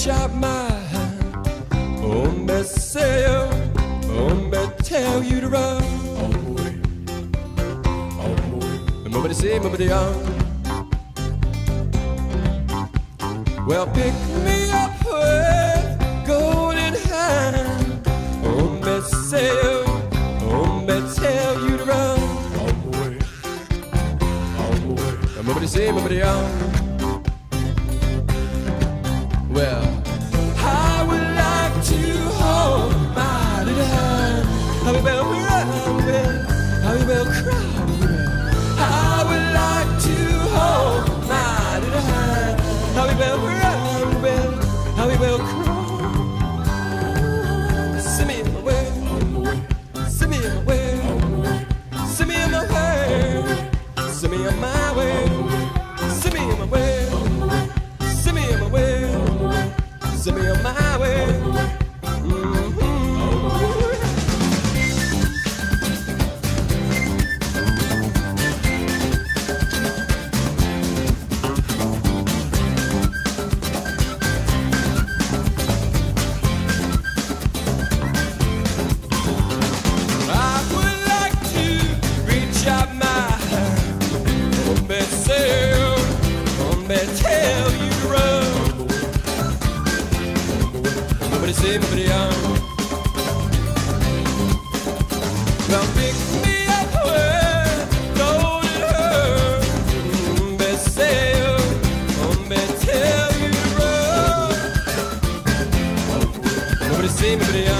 reach out my hand. Oh, me say, oh, me tell you to run. Nobody say, nobody young. Well, pick me up with golden hand. Oh, me say, oh, me tell you to run. Nobody say, nobody young. Well, I would like to hold my little hand. I will run, I will cry. I would like to hold my little hand. I will run, I will cry. Send me in my way, send me in my way, send me in my way, send me in my way, send me in my way, send me in my way, send me in my way. Tell you to run. Nobody say, nobody young. Well, pick me up with golden hair. Nobody say, nobody tell you to run. Nobody say, nobody young.